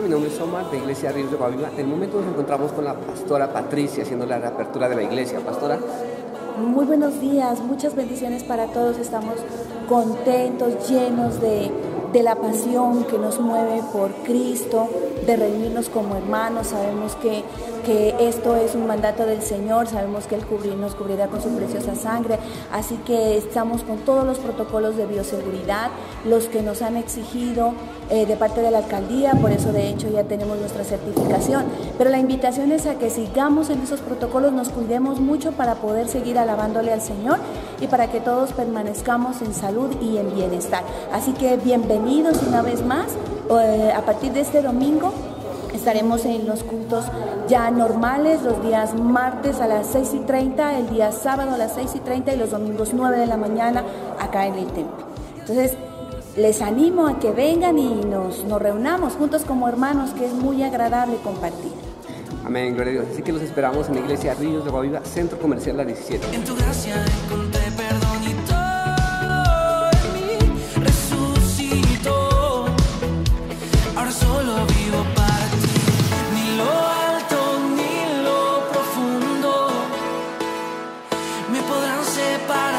mi nombre es Omar, de Iglesia Ríos de Guaviva. En el momento nos encontramos con la pastora Patricia, haciendo la reapertura de la iglesia. Pastora. Muy buenos días, muchas bendiciones para todos. Estamos contentos, llenos de la pasión que nos mueve por Cristo, de reunirnos como hermanos. Sabemos que esto es un mandato del Señor, sabemos que Él nos cubrirá con su preciosa sangre, así que estamos con todos los protocolos de bioseguridad, los que nos han exigido de parte de la alcaldía, por eso de hecho ya tenemos nuestra certificación, pero la invitación es a que sigamos en esos protocolos, nos cuidemos mucho para poder seguir alabándole al Señor y para que todos permanezcamos en salud y en bienestar. Así que bienvenidos una vez más, a partir de este domingo estaremos en los cultos ya normales, los días martes a las 6:30, el día sábado a las 6:30 y los domingos 9 de la mañana acá en el templo. Entonces, les animo a que vengan y nos reunamos juntos como hermanos, que es muy agradable compartir. Amén, gloria a Dios. Así que los esperamos en la Iglesia Ríos de Guaviva, Centro Comercial La 17. En tu gracia encontré perdón y todo en mí resucitó. Ahora solo vivo para ti. Ni lo alto ni lo profundo me podrán separar